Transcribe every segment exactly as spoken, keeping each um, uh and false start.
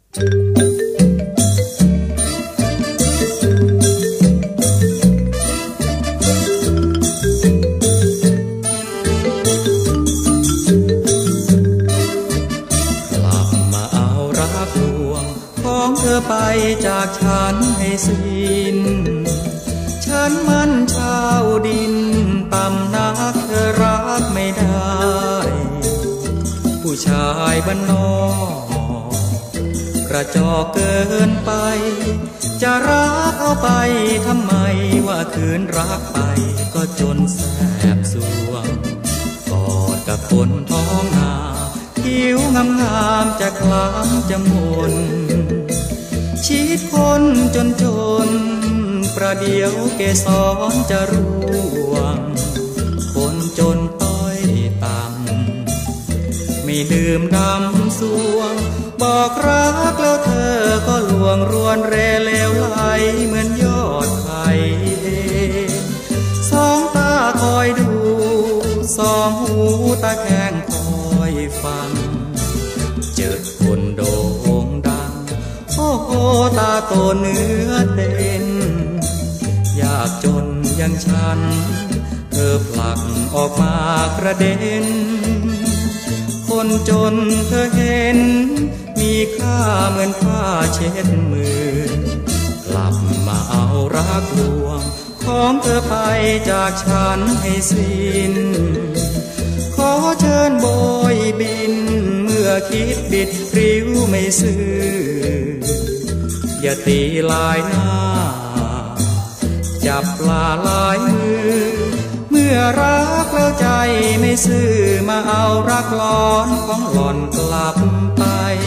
ไปจากฉันให้สิ้นฉันมันชาวดินต่ำนักเธอรักไม่ได้ผู้ชายบ้านนอกกระจอกเกินไปจะรักเอาไปทำไมว่าคืนรักไปก็จนแสบสวงกอดกับคนท้องนาผิวงามๆจะคล้ำจะมนชีดคนจนจนประเดี๋ยวเกสรจะร่วงคนจนต้อยต่ำไม่ดื่มดำสวงบอกรักแล้วเธอก็ลวงรวนเรเลวไหลเหมือนยอดไผ่สองตาคอยดูสองหูตาแข้งคอยฟังเจอคนโด่งดังโอ้โหตาโตเนื้อเด่นยากจนอย่างฉันเธอผลักออกมากระเด็นคนจนเธอเห็นมีค่าเหมือนผ้าเช็ดมือกลับมาเอารักลวงของเธอไปจากฉันให้สิ้นขอเชิญโบยบินเมื่อคิดบิดพริ้วไม่ซื่ออย่าตีลายหน้าจับปลาลายมือเมื่อรักแล้วใจไม่ซื่อมาเอารักร้อนของหล่อนกลับไป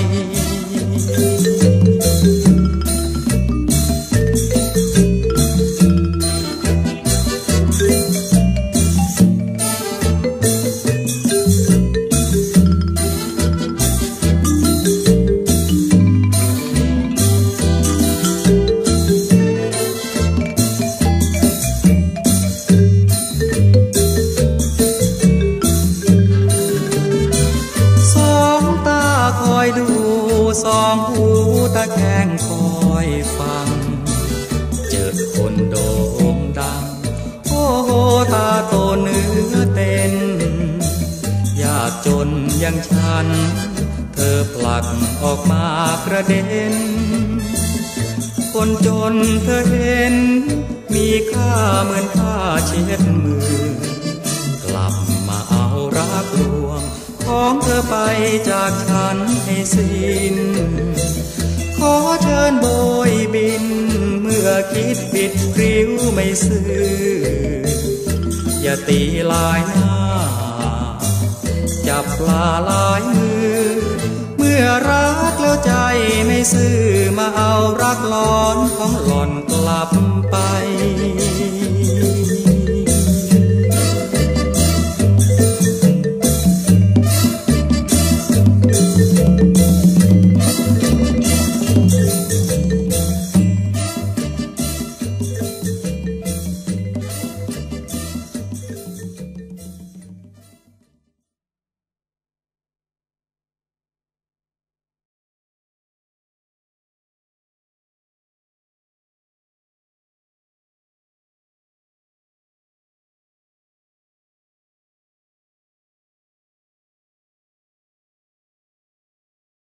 สองหูตะแคงคอยฟังเจอคนโด่งดังโอ้โหตาโตเนื้อเต้นยากจนอย่างฉันเธอผลักออกมากระเด็นคนจนเธอเห็นมีค่าเหมือนผ้าเช็ดมือกลับมาเอารักลวงของเธอไปจากฉันให้สิ้นขอเชิญโบยบินเมื่อคิดบิดพริ้วไม่ซื่ออย่าตีลายหน้าจับปลาลายมือเมื่อรักแล้วใจไม่ซื่อมาเอารักร้อนของหล่อนกลับไป